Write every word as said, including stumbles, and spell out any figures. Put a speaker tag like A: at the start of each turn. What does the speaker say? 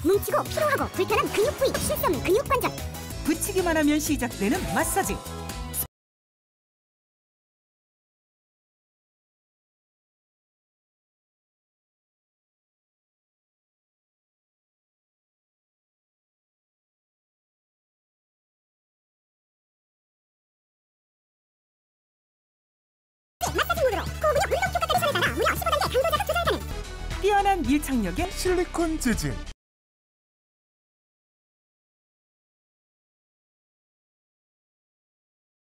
A: 뭉치고 피로하고 불편한 근육 부위, 쉴 수 없는 근육 관절.
B: 붙이기만 하면 시작되는 마사지.
A: 마사지 모드로 고근육 운동 효과까지 손에 담아 무려 십오 단계 강도 자극 조절 가능.
B: 뛰어난 밀착력의
C: 실리콘 재질